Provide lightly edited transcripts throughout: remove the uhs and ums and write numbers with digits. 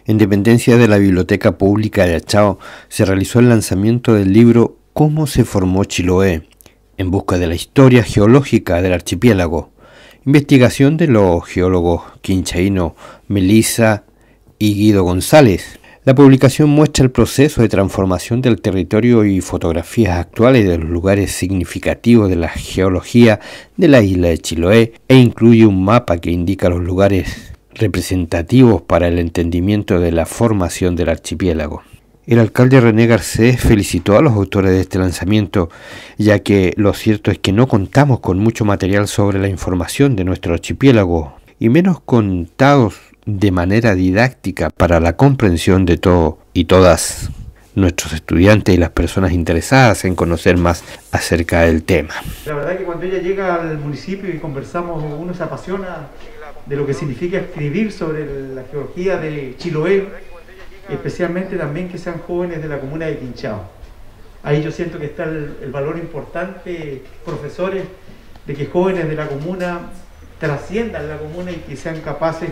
En dependencia de la Biblioteca Pública de Achao se realizó el lanzamiento del libro Cómo se formó Chiloé, en busca de la historia geológica del archipiélago, investigación de los geólogos quinchaínos Melissa y Guido González. La publicación muestra el proceso de transformación del territorio y fotografías actuales de los lugares significativos de la geología de la isla de Chiloé e incluye un mapa que indica los lugares representativos para el entendimiento de la formación del archipiélago. El alcalde René Garcés felicitó a los autores de este lanzamiento, ya que lo cierto es que no contamos con mucho material sobre la información de nuestro archipiélago, y menos contados de manera didáctica para la comprensión de todo y todas nuestros estudiantes y las personas interesadas en conocer más acerca del tema. La verdad que cuando ella llega al municipio y conversamos, uno se apasiona de lo que significa escribir sobre la geología de Chiloé, especialmente también que sean jóvenes de la comuna de Quinchao. Ahí yo siento que está el valor importante, profesores, de que jóvenes de la comuna trasciendan la comuna y que sean capaces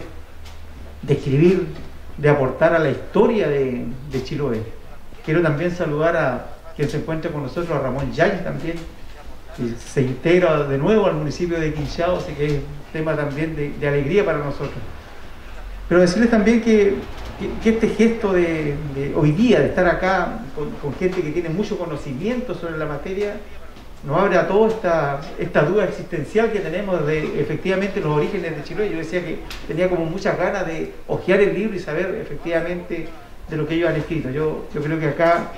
de escribir, de aportar a la historia de Chiloé. Quiero también saludar a quien se encuentra con nosotros, a Ramón Yáñez también, que se integra de nuevo al municipio de Quinchao, así que es un tema también de alegría para nosotros. Pero decirles también que este gesto de hoy día, de estar acá con gente que tiene mucho conocimiento sobre la materia, nos abre a todos esta duda existencial que tenemos de efectivamente los orígenes de Chiloé. Yo decía que tenía como muchas ganas de hojear el libro y saber efectivamente de lo que ellos han escrito. Yo creo que acá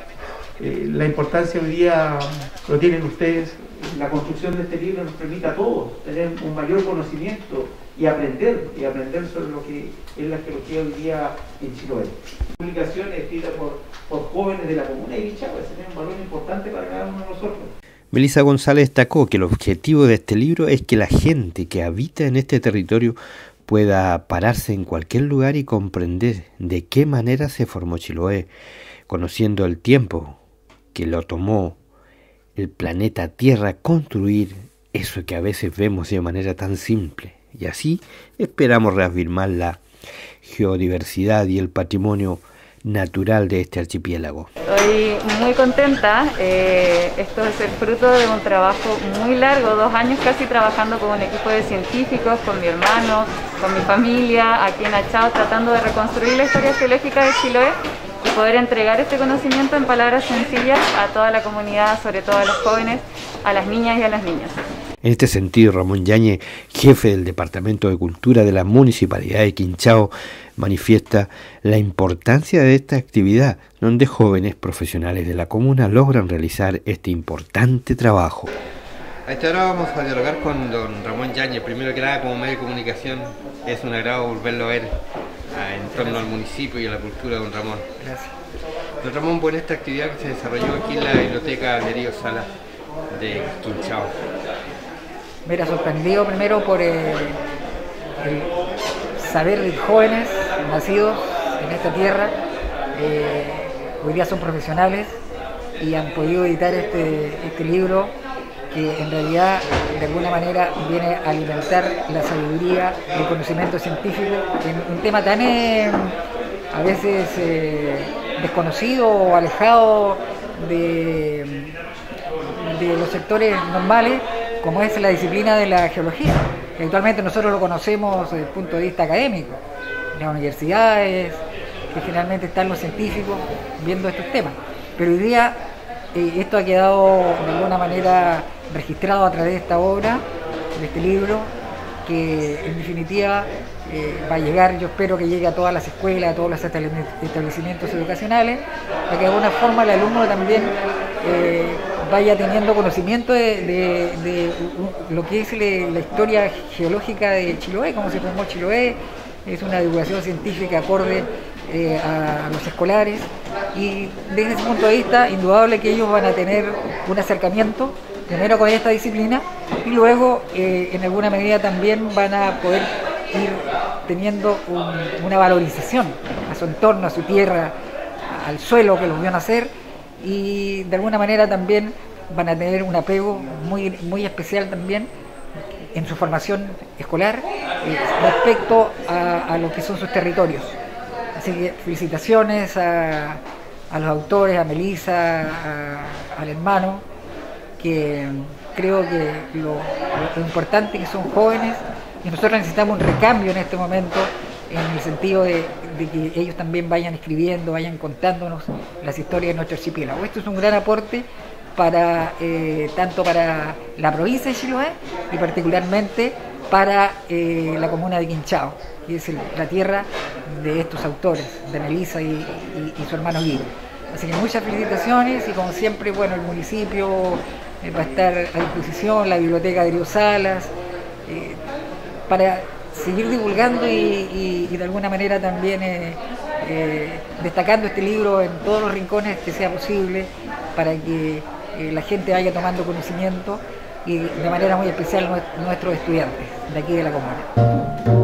la importancia hoy día lo tienen ustedes. La construcción de este libro nos permite a todos tener un mayor conocimiento y aprender sobre lo que es la geología hoy día en Chiloé. Publicaciones escritas por jóvenes de la comuna de Quinchao, ese tiene un valor importante para cada uno de nosotros. Melissa González destacó que el objetivo de este libro es que la gente que habita en este territorio pueda pararse en cualquier lugar y comprender de qué manera se formó Chiloé, conociendo el tiempo que lo tomó el planeta Tierra construir eso que a veces vemos de manera tan simple. Y así esperamos reafirmar la geodiversidad y el patrimonio natural de este archipiélago. Estoy muy contenta. Esto es el fruto de un trabajo muy largo, 2 años casi trabajando con un equipo de científicos, con mi hermano, con mi familia, aquí en Achao, tratando de reconstruir la historia geológica de Chiloé y poder entregar este conocimiento en palabras sencillas a toda la comunidad, sobre todo a los jóvenes, a las niñas y a las niñas. En este sentido, Ramón Yáñez, jefe del Departamento de Cultura de la Municipalidad de Quinchao, manifiesta la importancia de esta actividad, donde jóvenes profesionales de la comuna logran realizar este importante trabajo. A esta hora vamos a dialogar con don Ramón Yáñez. Primero que nada, como medio de comunicación, es un agrado volverlo a ver en torno al municipio y a la cultura de don Ramón. Gracias. Don Ramón, bueno, esta actividad que se desarrolló aquí en la Biblioteca de Río Sala de Quinchao. Mira, sorprendido primero por el saber de jóvenes nacidos en esta tierra, hoy día son profesionales y han podido editar este libro que en realidad de alguna manera viene a alimentar la sabiduría y el conocimiento científico en un tema tan a veces desconocido o alejado de los sectores normales, como es la disciplina de la geología. Actualmente nosotros lo conocemos desde el punto de vista académico, en las universidades, que generalmente están los científicos viendo estos temas. Pero hoy día esto ha quedado de alguna manera registrado a través de esta obra, de este libro, que en definitiva va a llegar, yo espero que llegue a todas las escuelas, a todos los establecimientos educacionales, para que de alguna forma el alumno también vaya teniendo conocimiento de lo que es la historia geológica de Chiloé, cómo se formó Chiloé. Es una divulgación científica acorde a los escolares, y desde ese punto de vista indudable que ellos van a tener un acercamiento primero con esta disciplina y luego en alguna medida también van a poder ir teniendo una valorización a su entorno, a su tierra, al suelo que los vio nacer, y de alguna manera también van a tener un apego muy especial también en su formación escolar respecto a lo que son sus territorios. Así que felicitaciones a los autores, a Melissa, al hermano, que creo que lo importante es que son jóvenes y nosotros necesitamos un recambio en este momento, en el sentido de que ellos también vayan escribiendo, vayan contándonos las historias de nuestro archipiélago. Esto es un gran aporte para tanto para la provincia de Chiloé y particularmente para la comuna de Quinchao, que es la tierra de estos autores, de Melissa y su hermano Guido. Así que muchas felicitaciones y como siempre, bueno, el municipio va a estar a disposición, la biblioteca de Río Salas, para seguir divulgando y de alguna manera también destacando este libro en todos los rincones que sea posible, para que la gente vaya tomando conocimiento y de manera muy especial nuestros estudiantes de aquí de la comuna.